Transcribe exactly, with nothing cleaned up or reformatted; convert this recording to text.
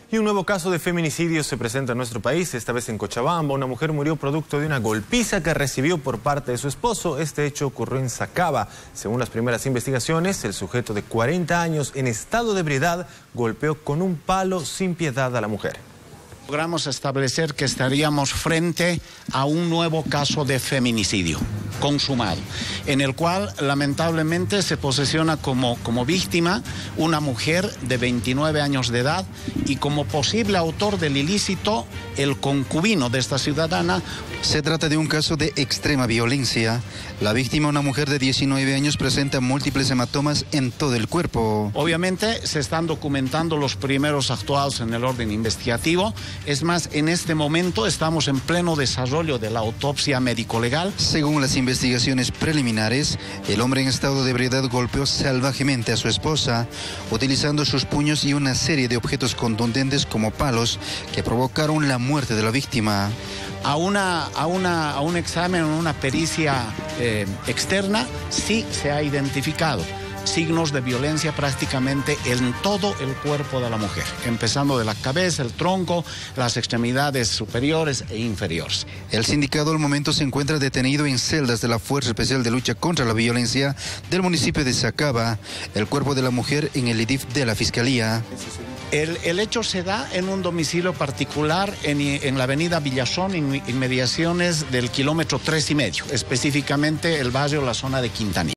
Y un nuevo caso de feminicidio se presenta en nuestro país, esta vez en Cochabamba. Una mujer murió producto de una golpiza que recibió por parte de su esposo. Este hecho ocurrió en Sacaba. Según las primeras investigaciones, el sujeto de cuarenta años en estado de ebriedad golpeó con un palo sin piedad a la mujer. Logramos establecer que estaríamos frente a un nuevo caso de feminicidio consumado, en el cual lamentablemente se posesiona como, como víctima una mujer de veintinueve años de edad y como posible autor del ilícito el concubino de esta ciudadana. Se trata de un caso de extrema violencia. La víctima, una mujer de diecinueve años, presenta múltiples hematomas en todo el cuerpo. Obviamente se están documentando los primeros actuados en el orden investigativo. Es más, en este momento estamos en pleno desarrollo de la autopsia médico-legal. Según las investigaciones preliminares, el hombre en estado de ebriedad golpeó salvajemente a su esposa, utilizando sus puños y una serie de objetos contundentes como palos que provocaron la muerte de la víctima. A, una, a, una, a un examen, una pericia eh, externa, sí se ha identificado signos de violencia prácticamente en todo el cuerpo de la mujer, empezando de la cabeza, el tronco, las extremidades superiores e inferiores. El sindicado al momento se encuentra detenido en celdas de la Fuerza Especial de Lucha contra la Violencia del municipio de Sacaba. El cuerpo de la mujer en el I D I F de la Fiscalía. El, el hecho se da en un domicilio particular en, en la avenida Villazón, en inmediaciones del kilómetro tres y medio, específicamente el barrio, la zona de Quintanilla.